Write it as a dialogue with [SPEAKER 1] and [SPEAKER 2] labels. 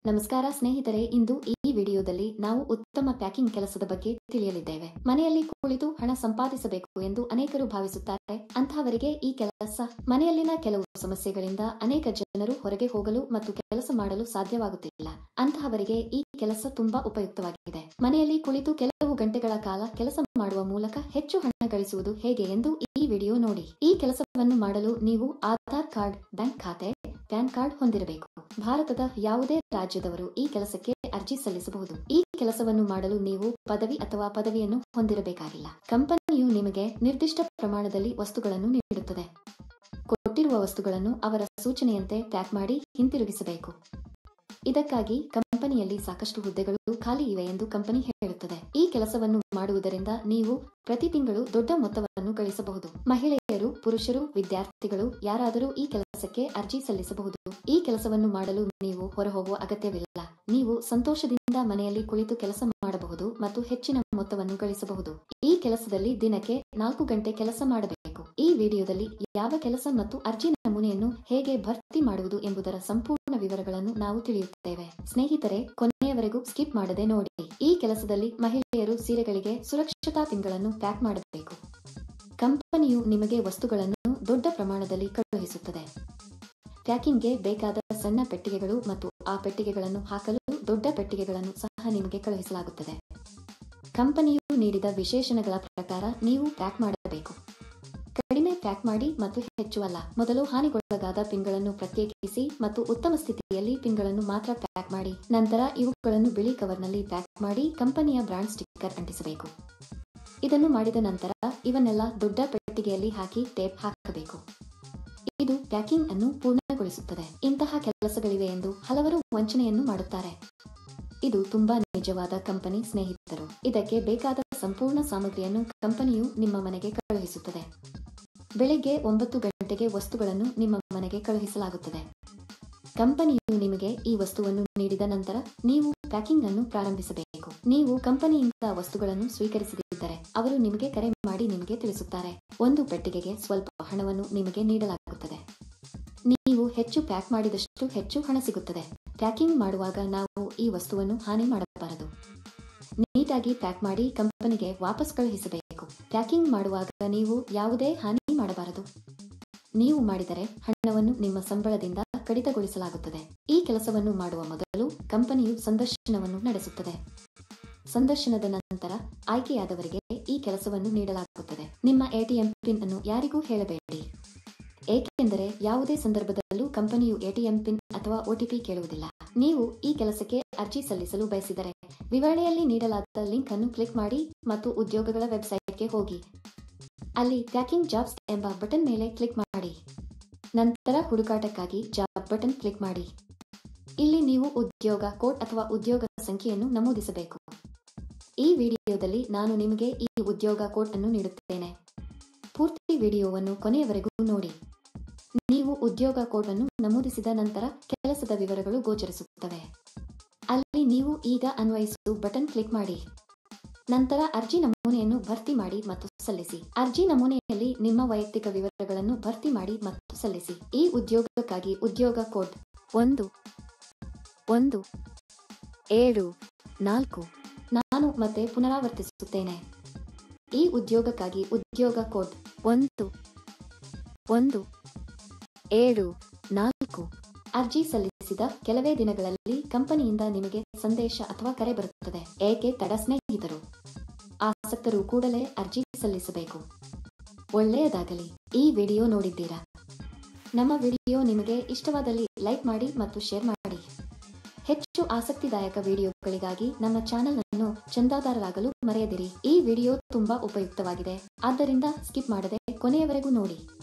[SPEAKER 1] ನಮಸ್ಕಾರ ಸ್ನೇಹಿತರೆ, ಇಂದು ಈ ವಿಡಿಯೋದಲ್ಲಿ ನಾವು ಉತ್ತಮ ಪ್ಯಾಕಿಂಗ್ ಕೆಲಸದ ಬಗ್ಗೆ ತಿಳಿಯಲಿದ್ದೇವೆ. ಮನೆಯಲ್ಲಿ ಕುಳಿತು ಹಣ ಸಂಪಾದಿಸಬೇಕು ಎಂದು ಅನೇಕರು ಭಾವಿಸುತ್ತಾರೆ. ಅಂತಹವರಿಗೆ ಈ ಕೆಲಸ ಮನೆಯಲ್ಲಿನ ಕೆಲವು ಸಮಸ್ಯೆಗಳಿಂದ ಅನೇಕ ಜನರು ಹೊರಗೆ ಹೋಗಲು ಮತ್ತು ಕೆಲಸ ಮಾಡಲು ಸಾಧ್ಯವಾಗುತ್ತಿಲ್ಲ. ಅಂತಹವರಿಗೆ ಈ ಕೆಲಸ ತುಂಬಾ ಉಪಯುಕ್ತವಾಗಿದೆ. ಮನೆಯಲ್ಲಿ ಕುಳಿತು ಕೆಲವು ಗಂಟೆಗಳ ಕಾಲ ಕೆಲಸ ಮಾಡುವ ಮೂಲಕ ಹೆಚ್ಚು ಹಣ ಗಳಿಸುವುದು ಹೇಗೆ ಎಂದು ಈ ವಿಡಿಯೋ ನೋಡಿ. ಈ ಕೆಲಸವನ್ನು ಮಾಡಲು ನೀವು ಆಧಾರ್ ಕಾರ್ಡ್, ಬ್ಯಾಂಕ್ ಖಾತೆ, ಪ್ಯಾನ್ ಕಾರ್ಡ್ ಹೊಂದಿರಬೇಕು. ಭಾರತದ ಯಾವುದೇ ರಾಜ್ಯದವರು ಈ ಕೆಲಸಕ್ಕೆ ಅರ್ಜಿ ಸಲ್ಲಿಸಬಹುದು. ಈ ಕೆಲಸವನ್ನು ಮಾಡಲು ನೀವು ಪದವಿ ಅಥವಾ ಪದವಿಯನ್ನು ಹೊಂದಿರಬೇಕಾಗಿಲ್ಲ. ಕಂಪನಿಯು ನಿಮಗೆ ನಿರ್ದಿಷ್ಟ ಪ್ರಮಾಣದಲ್ಲಿ ವಸ್ತುಗಳನ್ನು ನೀಡುತ್ತದೆ. ಕೊಟ್ಟಿರುವ ವಸ್ತುಗಳನ್ನು ಅವರ ಸೂಚನೆಯಂತೆ ಪ್ಯಾಕ್ ಮಾಡಿ ಹಿಂತಿರುಗಿಸಬೇಕು. ಇದಕ್ಕಾಗಿ ಕಂಪನಿಯಲ್ಲಿ ಸಾಕಷ್ಟು ಹುದ್ದೆಗಳು ಖಾಲಿ ಇವೆ ಎಂದು ಕಂಪನಿ ಹೇಳುತ್ತದೆ. ಈ ಕೆಲಸವನ್ನು ಮಾಡುವುದರಿಂದ ನೀವು ಪ್ರತಿ ತಿಂಗಳು ದೊಡ್ಡ ಮೊತ್ತವನ್ನು ಗಳಿಸಬಹುದು. ಮಹಿಳೆಯರು, ಪುರುಷರು, ವಿದ್ಯಾರ್ಥಿಗಳು ಯಾರಾದರೂ ಈ ಕೆಲಸಕ್ಕೆ ಅರ್ಜಿ ಸಲ್ಲಿಸಬಹುದು. ಈ ಕೆಲಸವನ್ನು ಮಾಡಲು ನೀವು ಹೊರಹೋಗುವ ಅಗತ್ಯವಿಲ್ಲ. ನೀವು ಸಂತೋಷದಿಂದ ಮನೆಯಲ್ಲಿ ಕುಳಿತು ಕೆಲಸ ಮಾಡಬಹುದು ಮತ್ತು ಹೆಚ್ಚಿನ ಮೊತ್ತವನ್ನು ಗಳಿಸಬಹುದು. ಈ ಕೆಲಸದಲ್ಲಿ ದಿನಕ್ಕೆ 4 ಗಂಟೆ ಕೆಲಸ ಮಾಡಬೇಕು. ಈ ವಿಡಿಯೋದಲ್ಲಿ ಯಾವ ಕೆಲಸ ಮತ್ತು ಅರ್ಜಿ ನಮೂನೆಯನ್ನು ಹೇಗೆ ಭರ್ತಿ ಮಾಡುವುದು ಎಂಬುದರ ಸಂಪೂರ್ಣ ವಿವರಗಳನ್ನು ನಾವು ತಿಳಿಯುತ್ತೇವೆ. ಸ್ನೇಹಿತರೆ, ಕೊನೆಯವರೆಗೂ ಸ್ಕಿಪ್ ಮಾಡದೆ ನೋಡಿ. ಈ ಕೆಲಸದಲ್ಲಿ ಮಹಿಳೆಯರು ಸೀರೆಗಳಿಗೆ ಸುರಕ್ಷತಾ ಪಿನ್ಗಳನ್ನು ಪ್ಯಾಕ್ ಮಾಡಬೇಕು. ಕಂಪನಿಯು ನಿಮಗೆ ವಸ್ತುಗಳನ್ನು ದೊಡ್ಡ ಪ್ರಮಾಣದಲ್ಲಿ ಕಳುಹಿಸುತ್ತದೆ. ಪ್ಯಾಕಿಂಗ್ಗೆ ಬೇಕಾದ ಸಣ್ಣ ಪೆಟ್ಟಿಗೆಗಳು ಮತ್ತು ಆ ಪೆಟ್ಟಿಗೆಗಳನ್ನು ಹಾಕಲು ದೊಡ್ಡ ಪೆಟ್ಟಿಗೆಗಳನ್ನು ಸಹ ನಿಮಗೆ ಕಳುಹಿಸಲಾಗುತ್ತದೆ. ಕಂಪನಿಯು ನೀಡಿದ ವಿಶೇಷಣಗಳ ಪ್ರಕಾರ ನೀವು ಪ್ಯಾಕ್ ಮಾಡಬೇಕು. ಕಡಿಮೆ ಪ್ಯಾಕ್ ಮಾಡಿ ಮತ್ತು ಹೆಚ್ಚು ಅಲ್ಲ. ಮೊದಲು ಹಾನಿಗೊಳಗಾದ ಪಿನ್ಗಳನ್ನು ಪ್ರತ್ಯೇಕಿಸಿ ಮತ್ತು ಉತ್ತಮ ಸ್ಥಿತಿಯಲ್ಲಿ ಪಿನ್ಗಳನ್ನು ಮಾತ್ರ ಪ್ಯಾಕ್ ಮಾಡಿ. ನಂತರ ಇವುಗಳನ್ನು ಬಿಳಿ ಕವರ್ನಲ್ಲಿ ಪ್ಯಾಕ್ ಮಾಡಿ ಕಂಪನಿಯ ಬ್ರಾಂಡ್ ಸ್ಟಿಕ್ಕರ್ ಅಂಟಿಸಬೇಕು. ಇದನ್ನು ಮಾಡಿದ ನಂತರ ಇವನ್ನೆಲ್ಲ ದೊಡ್ಡ ಪೆಟ್ಟಿಗೆಯಲ್ಲಿ ಹಾಕಿ ಟೇಪ್ ಹಾಕಬೇಕು. ಇದು ಪ್ಯಾಕಿಂಗ್ ಅನ್ನು ಪೂರ್ಣಗೊಳಿಸುತ್ತದೆ. ಇಂತಹ ಕೆಲಸಗಳಿವೆ ಎಂದು ಹಲವರು ವಂಚನೆಯನ್ನು ಮಾಡುತ್ತಾರೆ. ಇದು ತುಂಬಾ ನಿಜವಾದ ಕಂಪನಿ ಸ್ನೇಹಿತರು. ಇದಕ್ಕೆ ಬೇಕಾದ ಸಂಪೂರ್ಣ ಸಾಮಗ್ರಿಯನ್ನು ಕಂಪನಿಯು ನಿಮ್ಮ ಮನೆಗೆ ಕಳುಹಿಸುತ್ತದೆ. ಬೆಳಿಗ್ಗೆ 9 ಗಂಟೆಗೆ ವಸ್ತುಗಳನ್ನು ನಿಮ್ಮ ಮನೆಗೆ ಕಳುಹಿಸಲಾಗುತ್ತದೆ. ಕಂಪನಿಯು ನಿಮಗೆ ಈ ವಸ್ತುವನ್ನು ನೀಡಿದ ನಂತರ ನೀವು ಪ್ಯಾಕಿಂಗ್ ಅನ್ನು ಪ್ರಾರಂಭಿಸಬೇಕು. ನೀವು ಕಂಪನಿಯಿಂದ ವಸ್ತುಗಳನ್ನು ಸ್ವೀಕರಿಸದಿದ್ದರೆ ಅವರು ನಿಮಗೆ ಕರೆ ಮಾಡಿ ನಿಮಗೆ ತಿಳಿಸುತ್ತಾರೆ. ಒಂದು ಪೆಟ್ಟಿಗೆಗೆ ಸ್ವಲ್ಪ ಹಣವನ್ನು ನಿಮಗೆ ನೀಡಲಾಗುತ್ತದೆ. ನೀವು ಹೆಚ್ಚು ಪ್ಯಾಕ್ ಮಾಡಿದಷ್ಟು ಹೆಚ್ಚು ಹಣ ಸಿಗುತ್ತದೆ. ಪ್ಯಾಕಿಂಗ್ ಮಾಡುವಾಗ ನಾವು ಈ ವಸ್ತುವನ್ನು ಹಾನಿ ಮಾಡಬಾರದು. ನೀಟಾಗಿ ಪ್ಯಾಕ್ ಮಾಡಿ ಕಂಪನಿಗೆ ವಾಪಸ್ ಕಳುಹಿಸಬೇಕು. ಪ್ಯಾಕಿಂಗ್ ಮಾಡುವಾಗ ನೀವು ಯಾವುದೇ ಹಾನಿ ಮಾಡಬಾರದು. ನೀವು ಮಾಡಿದರೆ ಹಣವನ್ನು ನಿಮ್ಮ ಸಂಬಳದಿಂದ ಕಡಿತಗೊಳಿಸಲಾಗುತ್ತದೆ. ಈ ಕೆಲಸವನ್ನು ಮಾಡುವ ಮೊದಲು ಕಂಪನಿಯು ಸಂದರ್ಶನವನ್ನು ನಡೆಸುತ್ತದೆ. ಸಂದರ್ಶನದ ನಂತರ ಆಯ್ಕೆಯಾದವರಿಗೆ ಈ ಕೆಲಸವನ್ನು ನೀಡಲಾಗುತ್ತದೆ. ನಿಮ್ಮ ಎಟಿಎಂ ಪಿನ್ ಅನ್ನು ಯಾರಿಗೂ ಹೇಳಬೇಡಿ, ಏಕೆಂದರೆ ಯಾವುದೇ ಸಂದರ್ಭದಲ್ಲೂ ಕಂಪನಿಯು ಎಟಿಎಂ ಪಿನ್ ಅಥವಾ OTP ಕೇಳುವುದಿಲ್ಲ. ನೀವು ಈ ಕೆಲಸಕ್ಕೆ ಅರ್ಜಿ ಸಲ್ಲಿಸಲು ಬಯಸಿದರೆ ವಿವರಣೆಯಲ್ಲಿ ನೀಡಲಾದ ಲಿಂಕ್ ಅನ್ನು ಕ್ಲಿಕ್ ಮಾಡಿ ಮತ್ತು ಉದ್ಯೋಗಗಳ ವೆಬ್ಸೈಟ್ಗೆ ಹೋಗಿ. ಅಲ್ಲಿ ಪ್ಯಾಕಿಂಗ್ ಜಾಬ್ಸ್ ಎಂಬ ಬಟನ್ ಮೇಲೆ ಕ್ಲಿಕ್ ಮಾಡಿ. ನಂತರ ಹುಡುಕಾಟಕ್ಕಾಗಿ ಜಾಬ್ ಬಟನ್ ಕ್ಲಿಕ್ ಮಾಡಿ. ಇಲ್ಲಿ ನೀವು ಉದ್ಯೋಗ ಕೋಡ್ ಅಥವಾ ಉದ್ಯೋಗ ಸಂಖ್ಯೆಯನ್ನು ನಮೂದಿಸಬೇಕು. ಈ ವಿಡಿಯೋದಲ್ಲಿ ನಾನು ನಿಮಗೆ ಈ ಉದ್ಯೋಗ ಕೋಡ್ ಅನ್ನು ನೀಡುತ್ತೇನೆ. ಪೂರ್ತಿ ವಿಡಿಯೋವನ್ನು ಕೊನೆಯವರೆಗೂ ನೋಡಿ. ನೀವು ಉದ್ಯೋಗ ಕೋಡ್ ಅನ್ನು ನಮೂದಿಸಿದ ನಂತರ ಕೆಲಸದ ವಿವರಗಳು ಗೋಚರಿಸುತ್ತವೆ. ಅಲ್ಲಿ ನೀವು ಈಗ ಅನ್ವಯಿಸು ಬಟನ್ ಕ್ಲಿಕ್ ಮಾಡಿ. ನಂತರ ಅರ್ಜಿ ನಮೂನೆಯನ್ನು ಭರ್ತಿ ಮಾಡಿ ಮತ್ತು ಸಲ್ಲಿಸಿ. ಅರ್ಜಿ ನಮೂನೆಯಲ್ಲಿ ನಿಮ್ಮ ವೈಯಕ್ತಿಕ ವಿವರಗಳನ್ನು ಭರ್ತಿ ಮಾಡಿ ಮತ್ತು ಸಲ್ಲಿಸಿ. ಈ ಉದ್ಯೋಗಕ್ಕಾಗಿ ಉದ್ಯೋಗ ಕೋಡ್ 1174. ನಾನು ಮತ್ತೆ ಪುನರಾವರ್ತಿಸುತ್ತೇನೆ. ಈ ಉದ್ಯೋಗಕ್ಕಾಗಿ ಉದ್ಯೋಗ ಕೋಡ್ 1174. ಅರ್ಜಿ ಸಲ್ಲಿಸಿದ ಕೆಲವೇ ದಿನಗಳಲ್ಲಿ ಕಂಪನಿಯಿಂದ ನಿಮಗೆ ಸಂದೇಶ ಅಥವಾ ಕರೆ ಬರುತ್ತದೆ. ಏಕೆ ತಡ ಸ್ನೇಹಿತರು? ಆಸಕ್ತರು ಕೂಡಲೇ ಅರ್ಜಿ ಸಲ್ಲಿಸಬೇಕು. ಒಳ್ಳೆಯದಾಗಲಿ. ಈ ವಿಡಿಯೋ ನೋಡಿದ್ದೀರಾ? ನಮ್ಮ ವಿಡಿಯೋ ನಿಮಗೆ ಇಷ್ಟವಾದಲ್ಲಿ ಲೈಕ್ ಮಾಡಿ ಮತ್ತು ಶೇರ್ ಮಾಡಿ. ಹೆಚ್ಚು ಆಸಕ್ತಿದಾಯಕ ವಿಡಿಯೋಗಳಿಗಾಗಿ ನಮ್ಮ ಚಾನೆಲ್ ಅನ್ನು ಚಂದಾದಾರರಾಗಲು ಮರೆಯದಿರಿ. ಈ ವಿಡಿಯೋ ತುಂಬಾ ಉಪಯುಕ್ತವಾಗಿದೆ, ಆದ್ದರಿಂದ ಸ್ಕಿಪ್ ಮಾಡದೆ ಕೊನೆಯವರೆಗೂ ನೋಡಿ.